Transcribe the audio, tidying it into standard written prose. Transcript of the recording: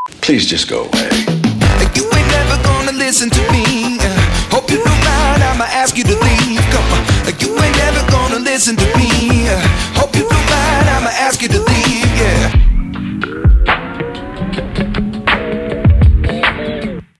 Please just go away. You ain't never gonna listen to me. Hope you don't mind, I'ma ask you to leave. Come on, you ain't never gonna listen to me.